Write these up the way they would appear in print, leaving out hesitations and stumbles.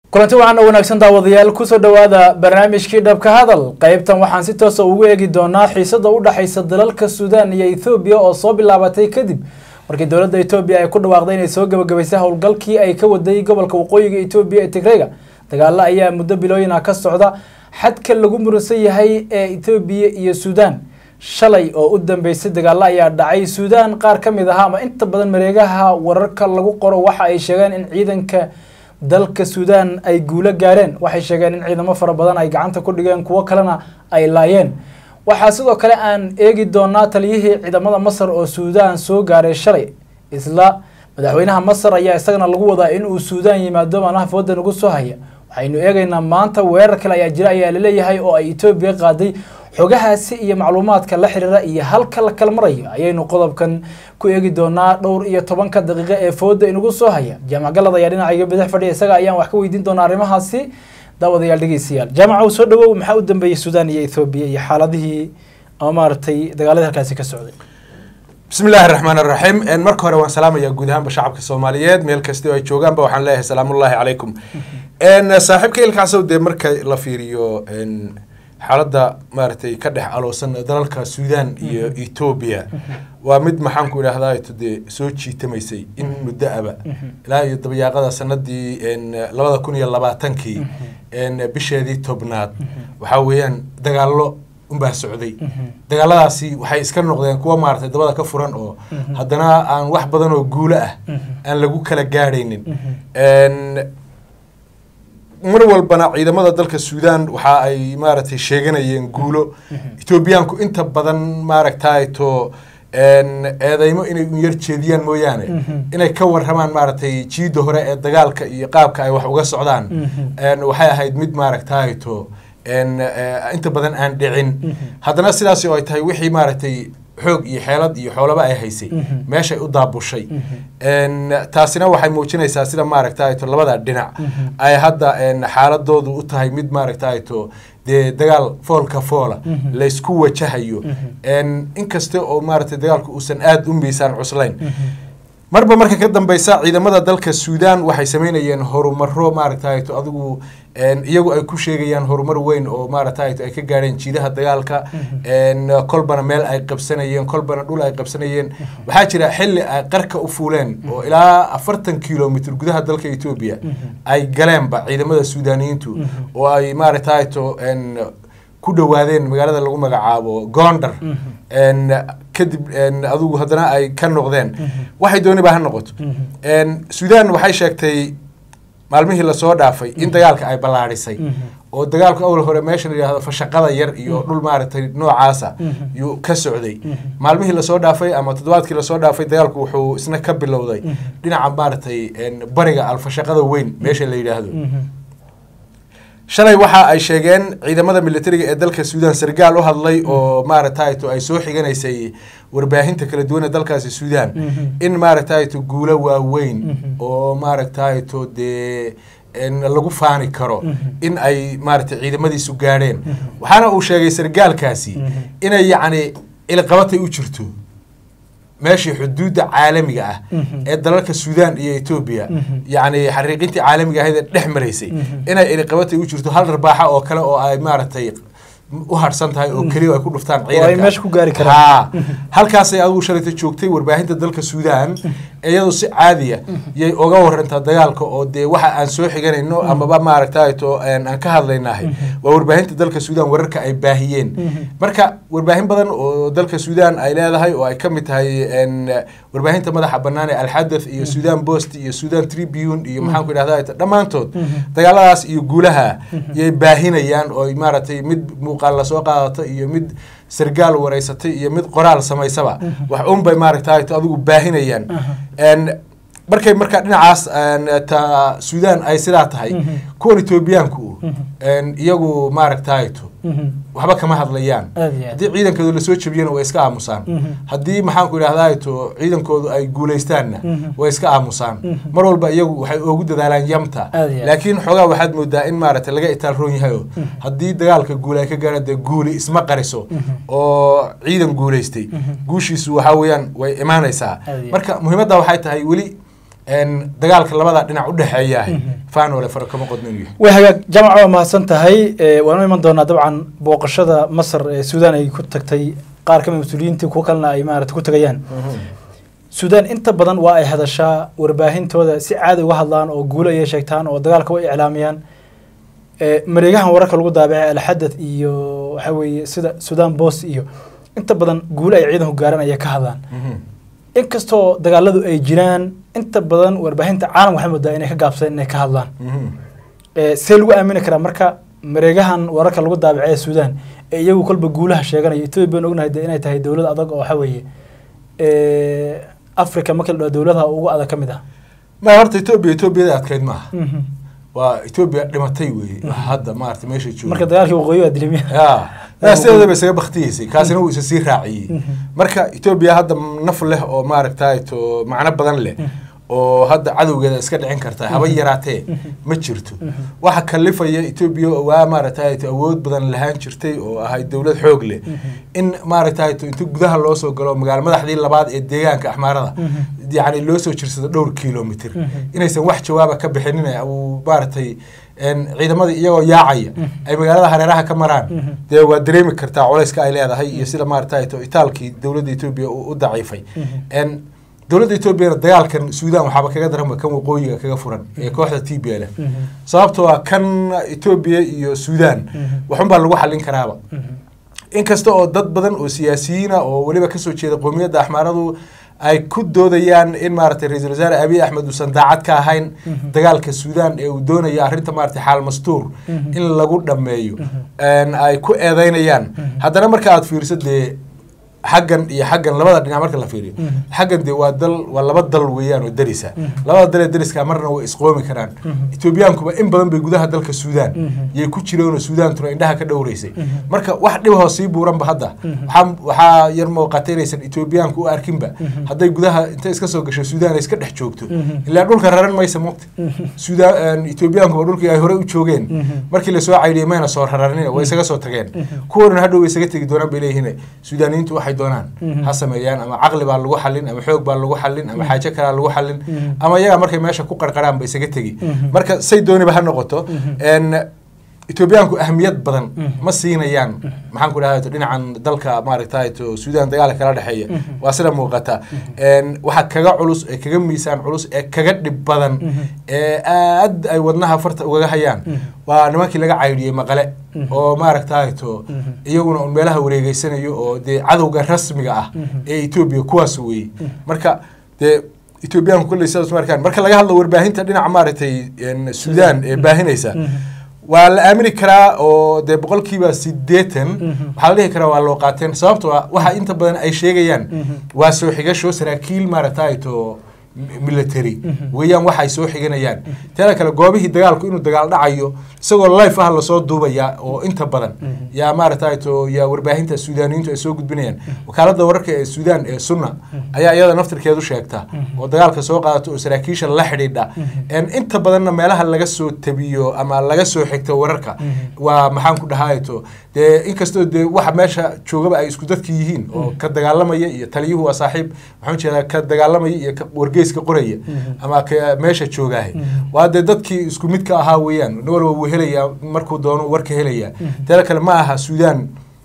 kulanti waxaan wanaagsan daawadayaal ku soo dhawaada barnaamijkii dhabka hadal qaybtan waxaan si toos ah ugu eegi doonaa xiisada u dhaxaysa dalalka Suudaan iyo Ethiopia oo soo bilaabatay kadib markii dawladda Ethiopia ay ku dhawaaqday inay soo gabagabaysay howlgalkii ay ka waday gobolka waqooyiga Ethiopia ee Tigreega dagaal ayaa muddo bilooyin ah ka socda xadka lagu muransan yahay ee Ethiopia iyo Suudaan shalay oo u dambeysay dagaal ayaa dhacay Suudaan qaar kamid ah ama inta badan mareegaha wararka lagu qoro waxa ay sheegeen in ciidanka dalka Suudaan ay guulo gaareen waxay sheegeen in ciidamo fara badan ay gacanta ku dhigeen kuwa kalena ay laayeen waxa sidoo kale aan eegi doonaa taliyihii ciidamada Masar oo Suudaan soo gaaray shalay isla madaxweynaha Masar ayaa isagana lagu wadaa in uu Suudaan yimaado maalmaha foodan ugu soo haya waxaynu eegaynaa maanta weerar kale ayaa jira ayaa la leeyahay oo ay Ethiopia qaaday xogahaasi iyo macluumaadka la xiriira iyo halka la kala marayo ayaynu qodobkan ku eegi doonaa dhowr iyo 10 daqiiqo ee fooda inagu soo haya jaamac galada ayaa dhinaciga bidix fadhiya isaga ayaan wax ka weydiin doonaa arrimahaasi daawadayaal dhageysiyaal jaamac soo dhawow maxaa u dambeeyay Suudaan iyo Ethiopia iyo xaaladihii amaartay dagaalada halkaasi ka socday bismillahir rahmaanir rahiim en marka hore waan salaamayaa guud ahaan shacabka Soomaaliyeed meel kasta oo ay joogaan ba waxaan leeyahay salaamullaahi calaykum en saaxiibkay ilkaasoo de marka la fiiriyo en xaaladda maartay ka dhex aloosan dalalka Suudaan iyo Ethiopia waa mid maxaan ku ilaahay tudee soo jiitamaysay in muddo aba ilaa iyo dabayaaqada sanadii en 2020kii en bisheedii tobnaad waxa weeyaan dagaalo baa socday dagaaladaasi waxay iska noqdeen kuwa maartay dabada ka furan oo haddana aan wax badan oo guulo ah aan lagu kala gaaraynin en mar walbana ciidamada dalka Suudaan waxa ay maartay sheeganayeen guulo Ethiopiaanku inta badan maartay to eedaymo inay u yar jeediyaan mooyaane inay ka warramaan maartay jiido hore ee dagaalka iyo qaabka ay wax uga socdaan waxay ahayd mid maartay to inta badan aan dhicin haddana sidaas oo ay tahay wixii maartay xoog iyo xeelad iyo xoolaba ay haysay meesha ay u daabushay taasina waxay muujinaysaa sida maaragtay to labada dhinac ay hadda xaaladoodu u tahay mid maaragtay to de dagaal foolka foola la isku wajahayo inkasta oo maaragtay dagaalku uusan aad u miisaan cuslayn marba marka ka dambaysa ciidamada dalka Suudaan waxay sameynayeen horumaro maaragtay to adigu iyagu ay ku sheegayaan horumar weyn oo maaragtay ay ka gaareen jiidaha dagaalka kolbana meel ay qabsanayeen kolbana dhul ay qabsanayeen waxa jira xilli ay qarka u fuuleen oo ilaa 40 kilomitir gudaha dalka Ethiopia ay galeen ba ciidamada Suudaaniyiintu oo ay maaragtay to ku dhawaadeen magaalada lagu magacaabo Gondar kadib adigu haddana ay ka noqdeen waxay doonay baa noqoto Suudaan waxay sheegtay maalmihii la soo dhaafay in dagaalka ay ballaarisay oo dagaalku awal hore meesha la yiraahdo fashaqada yar iyo dhul maaragtay noocaasa yu ka socday maalmihii la soo dhaafay ama toddobaadkii la soo dhaafay dagaalku wuxuu isna ka bilowday dhinaca maaragtay bariga alfashaqada weyn meesha la yiraahdo shalay waxa ay sheegeen ciidamada militariga ee dalka Suudaan sargaal u hadlay oo maaragtay to ay soo xiganaysay warbaahinta kala duwan ee dalkaasi Suudaan in maaragtay to guulo waaweyn oo maaragtay to de lagu faani karo in ay maaragtay ciidamadiisu gaareen waxaana uu sheegay sargaalkaasi inay yacni ilqabatay u jirto ماشي حدود عالمية الدلالك السودان إيه إثيوبيا يعني حريقتي عالمية هذا نحمريسي أنا إلى قوتي وجرت هل رباحة أو كلا أو أي مارتي وهرسنت هاي أو كليو يكون نفتان عيرك مش كوجاري كلام هل كاسي أول شريط تشوكتي ورباهين الدلالك السودان أيضا عادية يوجور أنت دجالك أو دي واحد أنسوي حاجة إنه أما بقى مارتاي تو أن كهذا ليناهي ورباهين الدلالك السودان وركا أي باهيين مركا ورباهين بدن ودلالك السودان أي لا هاي أو أي كمت هاي أن ورباهين تمدح بناني الحدث يا سودان بوست يا سودان تريبيون يا محاكم هذا لما أنتود دجالاس يقولها يباهين يان أو مارتي مد قال سوقات يمد سرقال ورئيستي يمد قرال سماي سبع وحوم بماركتاي تأذو باهينيان إن مركا نعاس أن تا السودان أي سلات هاي كون إثيوبيانكو إن يجو ماركتاي تو وحبا كما هذليان هدي عيدا كذو اللي سويتش بيان ويسكا عموسان هدي محاكو هذا تو عيدا كذو أي جوليستان ويسكا عموسان مرول بقى يجو وجود ذالان يمتا لكن حوجا واحد مدة إن مارت لقى إتالروني هايو هدي دجالك جولي كجرد جولي اسمه قريسو أو عيدا جوليستي جوشي سو حاويان وإيمان يسا مركا مهمة ده وحيت هاي ولي dagaalka labada dhinac u dhaxeeyahay faan wala faro kama qodnayo way hagaag jamaca waa mahadsan tahay waanu iman doonaa dabcan booqashada Masar ee Suudaan ay ku tagtay qaar ka mid mas'uuliyiinta ku kalna ay maaragtay ku tagayaan Suudaan inta badan waa ay hadashaa warbaahintooda si caadi uga hadlaan oo guulo ay sheegtaan oo dagaalka way iclaamiyaan mareegahan wararka lagu daabacay al-hadath iyo waxa weeye sida Sudan Post iyo inta badan guulo ay ciidanku gaaranaya ka hadlaan inkastoo dagaaladu ay jiraan inta badan warbaahinta caalam waxay moodaa inay ka gaabsadeen inay ka hadlaan see lagu aamini karaa marka mareegahan wararka lagu daabacay Suudaan ee iyagu kolba guulaha sheeganaya Ethiopia ognahay inay tahay dawlad adag oo waxa weeye Afrika marka la dawladaha ugu adag kamid ah ma horta Ethiopia adkayd ma waa Ethiopia dhimatay weey hadda ma artay meesha joogo marka dagaalkii waqooyi waa dilmiya sidoo bay isaga baqtiisay kaasina uu isa sii raaciyay marka Ethiopia hadda naf leh oo ma aragtay to macna badan leh oo hadda cadawgeeda iska dhicin karta haba yaraatee ma jirto waxa kalifaya Ethiopia waa ma aragtay awood badan lahaan jirtay oo ahay dawlad xoog leh in ma aragtay inta gudaha loo soo galo magaalo madaxdii labaad ee deegaanka Axmaarada yani loo soo jirsado dhowr kiiloomitir inaysan wax jawaab ka bixinin oo baartay ciidamada iyagoo yaacaya ay magaalada hareeraha ka maraan de waa dareemi kartaa culayska ay leedahay iyo sida ma aragtay Itaalkii dawladda Ethiopia u daciifay dawladda Ethiopia dagaalkan Suudaan waxba kaga daran kan waqooyiga kaga furan ee kooxda TPLF sababtoo ah kan Ethiopia iyo Suudaan waxun baa lagu xalin karaaba inkasta oo dad badan oo siyaasiyiin oo waliba ka soo jeeda qoomiyadda Axmaaradu ay ku doodayaan in maartay Ra'iisul Wasaare Abiy Ahmed uu sandaacad ka ahayn dagaalka Suudaan ee uu doonayo arrinta maartay xal mastuur in lagu dhameeyo ay ku eedeynayaan haddana marka aad fiirsadee حقن يا حقن لبضة دنيا مركل فيري حقن دي وادل ولا بدل ويان ودرسة لبضة درس كمرنا وإسقامي كران إثيوبيان كوبا إن بدن بيجودها دلك السودان يكوتشيلون السودان ترى عندها كده ورئيسي مركا واحد ليه صيب ورم بهذا وح يرمو قتيل يسن إثيوبيان كو أركيمبا هذا يجودها أنت إسكسو كش السودان إسكت حجوكتو اللي أقول كرران ما يسموت السودان إثيوبيان كو أقول كي هوري وتشوجين مركي اللي سوا عيلي ما نصور حررني وإسكسو ترجين كورن هذا وإسكت يجدون بليه هنا سودانيين تو دونان حسميان أما عقل باللغو حلين أما حوق باللغو حلين أما حاجة كلا باللغو حلين أما يا مركب ماشى كوكر قرام بيسجتجي مركب سيد دوني بهالنقطة إن إثيوبيان كو أهمية بدن مسينا يان محن كلها تدين عن دلك ماركتاي تو السودان دجال كلا دحية واسرة موقتة إن واحد كجا علوس كجا ميسان علوس كجد بدن أد أي ودناها فرت وجهيان ونماكي لقى عيدية مقلة أو ماركتاي تو يجون ملها وريجي سنة يو دي عدو رسمي جاه إثيوبيا كواسوي مركا دي إثيوبيان كل سنة مركان مركا لقى هذا ورباهين تدين عمارتي إن السودان باهينيسا والأمريكا أو ده بقول كيبا سيدتن حاله كرا واللوقاتين صابتوا واحد أنت بدن أي شيء جيان واسو حاجة شو سراكيل مرتايتو ميليتري ويان واحد يسوي حاجة نيان ترى كلا جوابه الدجال كأنه الدجال دعيو سوى الله فهلا صوت دوبا يا أو أنت بدن يا مرتايتو يا ورباهين السودانيين تسوق بنيان وكالة دورك السودان سنة أيا نفتر كذا شيكتا والدجال كسوق سراكيش اللحد ده إن أنت بدن مالها اللي جسوا تبيو أما اللي جسوا حكتا وركا ومحن كده هايتو ده إن كستو ده واحد ماشى شو جاب أي سكوتات كيهين أو كدجال لما يتليه هو صاحب محمد شلا كدجال لما ورجيس كقرية أما كماشى شو جاهي وهذا دتك سكوميت كهاويان نور وهليا مركو دون ورك هليا تلك الماها السودان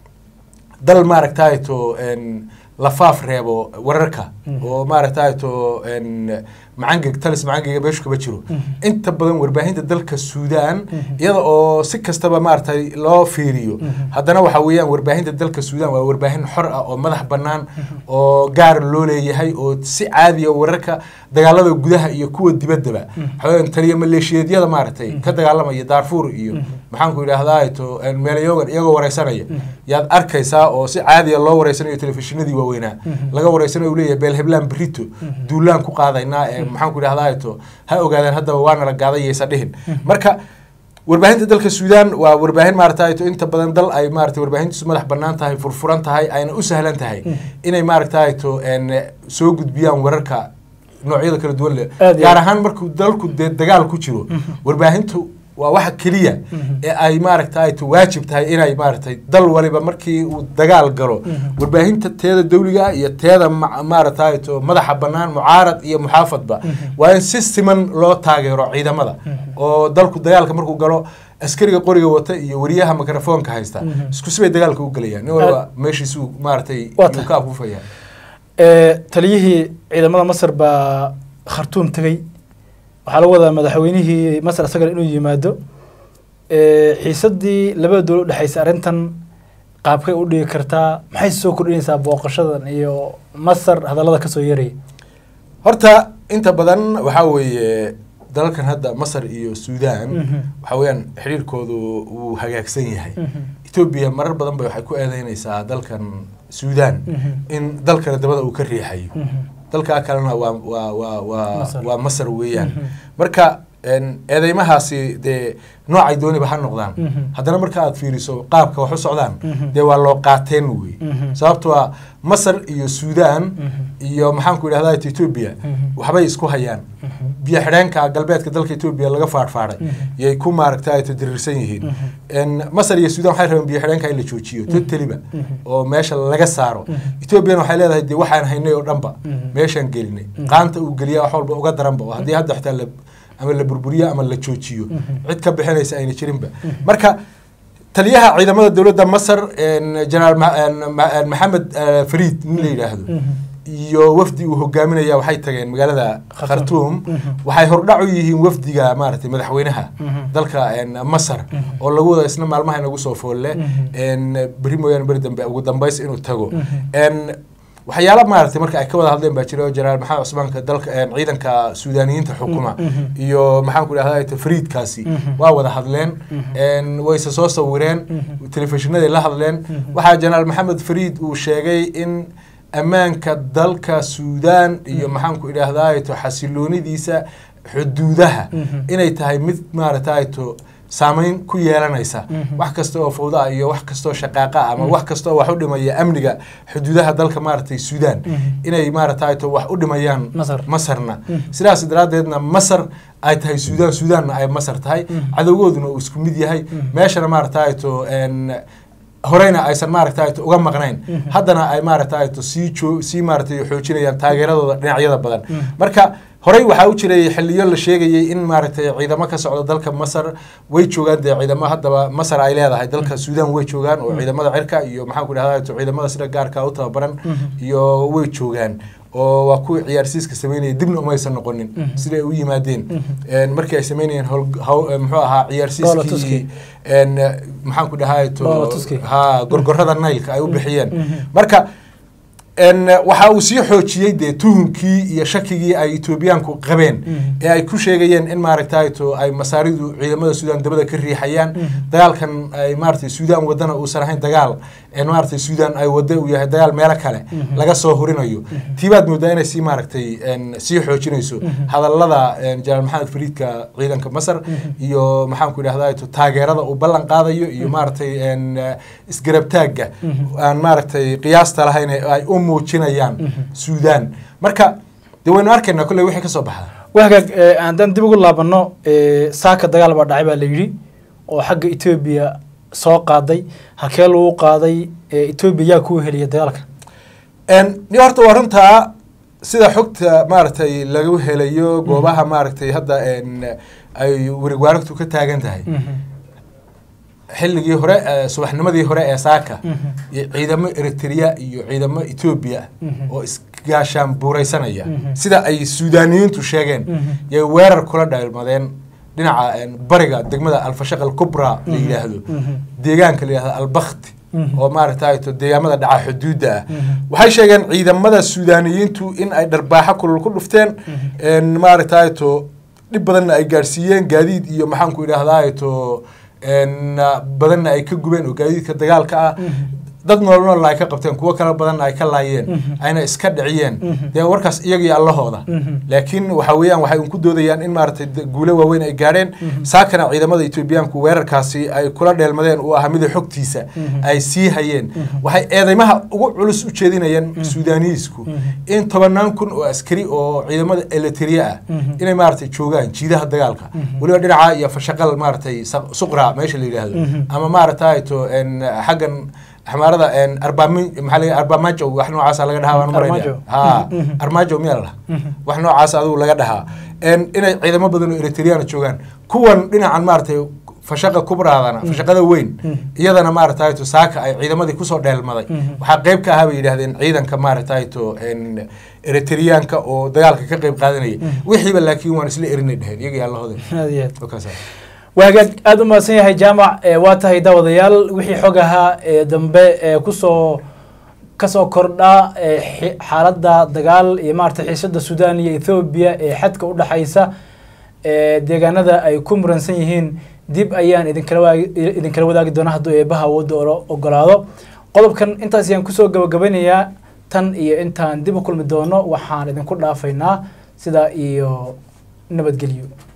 دل ماركتايتو إن لفاف ريبو ورركا وماركتايتو إن معانجك تلس معانجك بيشك بتشرو أنت بدون ورباهين تدلك السودان يلا أو سكة استبا مارتاي لا فيريو هذا نوع حويان ورباهين تدلك السودان ورباهين حرقة أو مذح بنان أو جار لولي يهاي أو سي عادي أو ورركا دجالة وجودها يكون دبدبة حوالي تري مليشيا دي هذا مارتاي كدجالة ما يدارفور يو محنكو إلى هذايتو المليون يجوا ورئيسنا ياد أركيسا أو سي عادي الله ورئيسنا التلفزيون دي ووينا لقوا ورئيسنا يقولي بالهبلان بريتو دولان كو قاضينا maxaan ku dhahdaa ha ogaadeen hadda waana la gaaday yeesadihin marka warbaahinta dalka Suudaan waa warbaahin maartay inta badan dal ay maartay warbaahintu madax banaan tahay furfuran tahay ayna u sahlan tahay inay maartay soo gudbiyaan wararka noocyada kala duwan leh gaar ahaan markuu dalku dagaal ku jiro warbaahintu waa waxa keliya ee ay maaragtay waajib tahay inay maaragtay dal waliba markii uu dagaal galo warbaahinta teeda dawliga iyo teeda maaragtay madaxa banaan mucaarad iyo muxaafadba waa in si siman loo taageero ciidamada oo dalku dagaalka markuu galo askariga qoriga wata iyo wariyaha mikrofoonka haysta isku sibay dagaalka u galayaan nin walba meeshiisu maaragtay uu ka afufaya taliyihii ciidamada Masar baa Khartoum tagay waxaa lagu wadaa madaxweynihii Masar asaga inuu yimaado xiisadii labada dawlad u dhaxaysa arintan qaabkay u dhigi kartaa maxay soo kordhinaysaa booqashadan iyo Masar hadallada ka soo yeeray horta inta badan waxa weeye dalalkan hadda Masar iyo Suudaan waxa weeyaan xiriirkoodu uu hagaagsan yahay Ethiopia marar badan bay waxay ku eedeynaysaa dalkan Suudaan in dalkan dabada uu ka riixayo dalka kalena waa Masar weeyaan marka eedeymahaasi de noocay dooniba ha noqdaan haddana marka aad fiiriso qaabka wax u socdaan de waa loo qaateen wey sababtoo ah Masar iyo Suudaan iyo maxaan ku idhahdaa Ethiopia waxbay isku hayaan biyo xidheenka galbeedka dalka Ethiopia laga faarfaaray yay ku maaragtay dirirsan yihiin Masar iyo Suudaan waxay rabaan biyo xidheenka in la joojiyo totaliba oo meesha laga saaro Ethiopia waxay leedahay de waxaan haynay oo dhanba meeshan gelinay qaanta uu galiya wax walba uga daranba haddii hadda xitaa ama la burburiyo ama la joojiyo cid ka bixinaysa ayna jirinba marka taliyaha ciidamada dawladda Masar General Mohamed Farid nin la yiraahdo iyo wafdi uu hogaaminaya waxay tageen magaalada Khartoum waxay hordhac u yihiin wafdiga maaragtay madaxweynaha dalka Masar oo lagu wada isna maalmaha inagu soo foolle berimoyan bari dambe ugu dambeys inuu tago waxyaalo maaragtay marka ay ka wada hadleen baa jira General Maxamed Cusmaanka dalka ciidanka Suudaaniyiinta xukuma iyo maxaan ku idhahdaa Fariidkaasi waa wada hadleen way soo sawireen telefishinada la hadleen waxa General Mohamed Farid uu sheegay in ammaanka dalka Suudaan iyo maxaan ku idhahdaa xasiloonidiisa xuduudaha inay tahay mid maaragtay saamayn ku yeelanaysa wax kasta oo fawda iyo wax kasta oo shaqaaqa ama wax kasta oo wax u dhimaya amniga xuduudaha dalka maaragtay Suudaan inay maaragtay wax u dhimayaan Masarna sidaas daraadeedna Masar ay tahay Suudaanna ay Masar tahay cadawgooduna uu isku mid yahay meeshana maaragtay horeyna aysan maaragtay uga maqnayn haddana ay maaragtay si maaragtay xoojinayaan taageeradooda dhinacyada badan marka horey waxa u jiray xilliyo la sheegayay in maaragtay ciidamo ka socdo dalka Masar way joogaan ciidamo hadaba Masar ay leedahay dalka Suudaan way joogaan oo ciidamada cirka iyo maxaan ku idhahdaa ciidamada sida gaarka u tababaran iyo way joogaan oo waa ku ciyaarsiiska sameynay dibna uma aysan noqonin sida u yimaadeen markii ay sameynayeen muxuu ahaa ciyaarsiiskii maxaan ku dhahaa gorgorada Nile ay u bixiyeen marka waxa uu sii xoojiyay de tuhunkii iyo shakigii ay Etoobiyaanku qabeen ee ay ku sheegayeen in maaragtay ay Masaaridu ciidamada Suudaan dabada ka riixayaan dagaalkan ay maaragtay Suudaan wadana uu sarahayn dagaal maaragtay Suudaan ay wada u yahay dagaal meel kale laga soo horinayo tiibaad moodaa inay si maaragtay sii xoojinayso hadallada General Mohamed Faridka ciidanka Masar iyo maxaan ku idhahdaa taageerada uu ballan qaadayo iyo maaragtay isgarabtaaga aan maaragtay qiyaasta lahayn ay muujinayaan Suudaan marka dawaynu arkayna kulay wixii ka soo baxay waxaag aan dib ugu laabano saaka dagaal baa dhacay baa la yiri oo xagga Ethiopia soo qaaday hakeel uu qaaday Ethiopia ku heliya dagaalka ni horta waranta sida xogta maaragtay lagu helayo goobaha maaragtay hadda ay warigwaaragtu ka taagan tahay xilligii hore subaxnimadii hore ee saaka ciidamo Eritrea iyo ciidamo Ethiopia oo isgaashaan buuraysanaya sida ay Suudaaniyiintu sheegeen yay weerar kula dhaalmadeen dhinaca bariga degmada Al-Fashaq al-Kubra la yiraahdo deegaanka la yiraahdo Al-Bakhti oo maaragtay deegaamada dhaca xuduudda waxay sheegeen ciidamada Suudaaniyiintu in ay dharbaaxa kulul ku dhufteen maaragtay dib badan ay gaarsiiyeen gaadiid iyo maxaan ku idhahdaa badanna ay ka gubeen oo gaadiidka dagaalka dad nool ay ka qabteen kuwa kala badan ay ka laayeen ayna iska dhiciyeen dee warkaas iyagii allahooda laakiin waxa weeyaan waxay ku doodayaan in maartay guulo waaweyn ay gaareen saakana ciidamada Etoobiyaanku weerarkaasi ay kula dheelmadeen oo ah mid xogtiisa ay sii hayeen waxay eedeymaha ugu culus u jeedinayaan Suudaaniisku in 10,000 oo askari oo ciidamada Eritrea ah inay maartay joogaan jiidaha dagaalka waliba dhinaca iyo fashaqal maartay suqra meesha la yiraahdo ama maartay to en xagan حمارة إن أربعماجو وإحنا عسى لقى دها وأنا أرماجو ميلا وإحنا عسى ذو لقى دها إن إذا ما بدنا إريتريان تشوفان كون إن عن مارتي فشقة كبرى هذانا فشقة ذا وين إذا أنا مارتايتو ساكا إذا ما دي كسر ده الماضي وحقيب كهابي ده هذين عيدا كمارتايتو إن إريتريان كا أو دجال كقيب قادني وحي بالله وان سلي إرنيد هذي يجي الله هذا وكذا وهاجد أدم سينها جامع واتها داود يال وحي حجها دنبه كسو كردا حالة دجال يمارت حيسد السودان إثيوبيا حتى كورد حيسا دجانا ذا أي كمرن سينهين ديب أيان إذن كلوا ذاك دونه دو يبها ودورو وقلاده قلب كان أنت زين كسو جبينيا تن أنت ديب كل مدونه وحان إذن كل فينا سدا نبت جليو